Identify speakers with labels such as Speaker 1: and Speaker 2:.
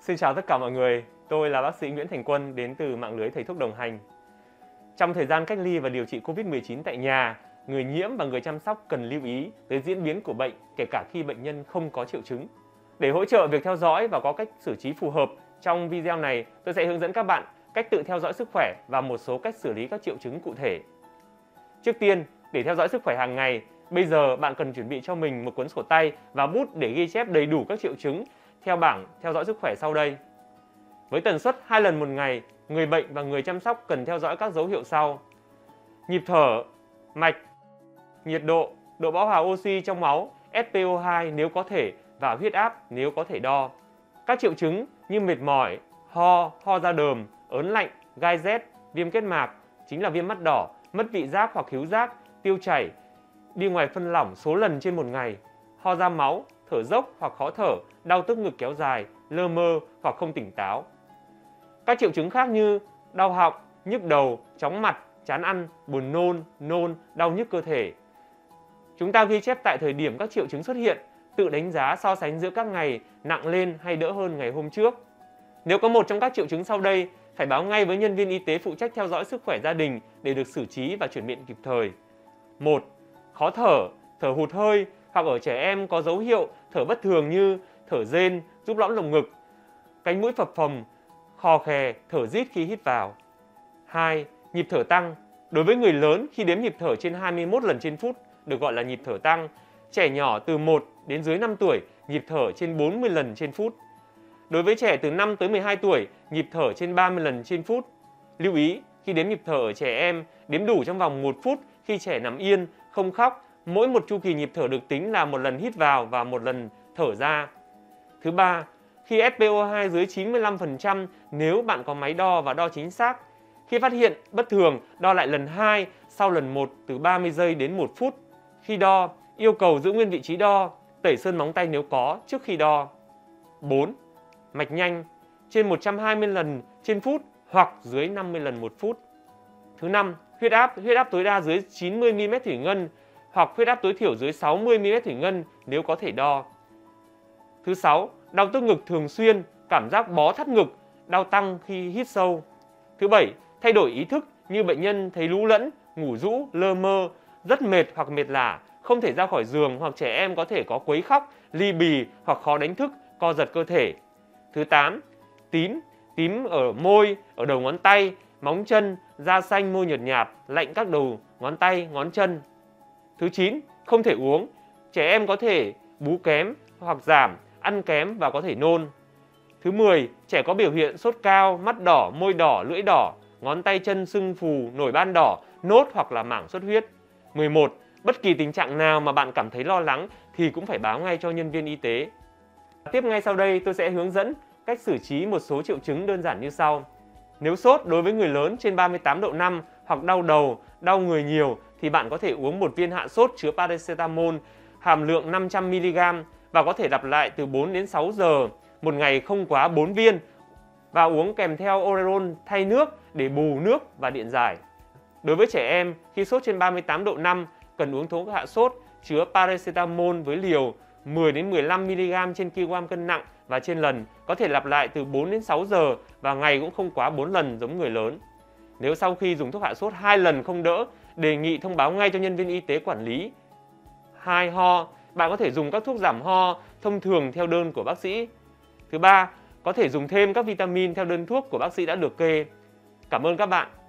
Speaker 1: Xin chào tất cả mọi người, tôi là bác sĩ Nguyễn Thành Quân đến từ mạng lưới thầy thuốc đồng hành. Trong thời gian cách ly và điều trị Covid-19 tại nhà, người nhiễm và người chăm sóc cần lưu ý tới diễn biến của bệnh kể cả khi bệnh nhân không có triệu chứng. Để hỗ trợ việc theo dõi và có cách xử trí phù hợp, trong video này tôi sẽ hướng dẫn các bạn cách tự theo dõi sức khỏe và một số cách xử lý các triệu chứng cụ thể. Trước tiên, để theo dõi sức khỏe hàng ngày, bây giờ bạn cần chuẩn bị cho mình một cuốn sổ tay và bút để ghi chép đầy đủ các triệu chứng theo bảng theo dõi sức khỏe sau đây. Với tần suất 2 lần một ngày, người bệnh và người chăm sóc cần theo dõi các dấu hiệu sau: nhịp thở, mạch, nhiệt độ, độ bão hòa oxy trong máu, SpO2 nếu có thể và huyết áp nếu có thể đo. Các triệu chứng như mệt mỏi, ho ra đờm, ớn lạnh, gai rét, viêm kết mạc, chính là viêm mắt đỏ, mất vị giác hoặc khứu giác, tiêu chảy, đi ngoài phân lỏng số lần trên một ngày, ho ra máu, thở dốc hoặc khó thở, đau tức ngực kéo dài, lơ mơ hoặc không tỉnh táo. Các triệu chứng khác như đau họng, nhức đầu, chóng mặt, chán ăn, buồn nôn, đau nhức cơ thể. Chúng ta ghi chép tại thời điểm các triệu chứng xuất hiện, tự đánh giá so sánh giữa các ngày nặng lên hay đỡ hơn ngày hôm trước. Nếu có một trong các triệu chứng sau đây, phải báo ngay với nhân viên y tế phụ trách theo dõi sức khỏe gia đình để được xử trí và chuyển viện kịp thời. 1. Khó thở, thở hụt hơi hoặc ở trẻ em có dấu hiệu thở bất thường như thở rên, rút lõm lồng ngực, cánh mũi phập phồng, khò khè, thở rít khi hít vào. 2. Nhịp thở tăng. Đối với người lớn, khi đếm nhịp thở trên 21 lần trên phút được gọi là nhịp thở tăng. Trẻ nhỏ từ 1 đến dưới 5 tuổi, nhịp thở trên 40 lần trên phút. Đối với trẻ từ 5 tới 12 tuổi, nhịp thở trên 30 lần trên phút. Lưu ý, khi đếm nhịp thở ở trẻ em, đếm đủ trong vòng 1 phút khi trẻ nằm yên, không khóc. Mỗi một chu kỳ nhịp thở được tính là một lần hít vào và một lần thở ra. Thứ ba, khi SpO2 dưới 95% nếu bạn có máy đo và đo chính xác. Khi phát hiện bất thường, đo lại lần 2 sau lần 1 từ 30 giây đến 1 phút. Khi đo, yêu cầu giữ nguyên vị trí đo, tẩy sơn móng tay nếu có trước khi đo. 4. Mạch nhanh, trên 120 lần trên phút hoặc dưới 50 lần một phút. Thứ năm, huyết áp tối đa dưới 90 mm thủy ngân hoặc huyết áp tối thiểu dưới 60 mm thủy ngân nếu có thể đo. Thứ 6, đau tức ngực thường xuyên, cảm giác bó thắt ngực, đau tăng khi hít sâu. Thứ 7, thay đổi ý thức như bệnh nhân thấy lú lẫn, ngủ rũ, lơ mơ, rất mệt hoặc mệt lả, không thể ra khỏi giường hoặc trẻ em có thể có quấy khóc, ly bì hoặc khó đánh thức, co giật cơ thể. Thứ 8, tím ở môi, ở đầu ngón tay, móng chân, da xanh, môi nhợt nhạt, lạnh các đầu ngón tay, ngón chân. Thứ 9, không thể uống, trẻ em có thể bú kém hoặc giảm, ăn kém và có thể nôn. Thứ 10, trẻ có biểu hiện sốt cao, mắt đỏ, môi đỏ, lưỡi đỏ, ngón tay chân sưng phù, nổi ban đỏ, nốt hoặc là mảng xuất huyết. 11, bất kỳ tình trạng nào mà bạn cảm thấy lo lắng thì cũng phải báo ngay cho nhân viên y tế. Tiếp ngay sau đây tôi sẽ hướng dẫn cách xử trí một số triệu chứng đơn giản như sau. Nếu sốt đối với người lớn trên 38 độ 5 hoặc đau đầu, đau người nhiều thì bạn có thể uống một viên hạ sốt chứa paracetamol hàm lượng 500 mg và có thể lặp lại từ 4 đến 6 giờ, một ngày không quá 4 viên và uống kèm theo Orezon thay nước để bù nước và điện giải. Đối với trẻ em, khi sốt trên 38 độ 5 cần uống thuốc hạ sốt chứa paracetamol với liều 10 đến 15 mg trên kg cân nặng và trên lần, có thể lặp lại từ 4 đến 6 giờ và ngày cũng không quá 4 lần giống người lớn. Nếu sau khi dùng thuốc hạ sốt 2 lần không đỡ, đề nghị thông báo ngay cho nhân viên y tế quản lý. 2. Ho, bạn có thể dùng các thuốc giảm ho thông thường theo đơn của bác sĩ. Thứ 3, có thể dùng thêm các vitamin theo đơn thuốc của bác sĩ đã được kê. Cảm ơn các bạn.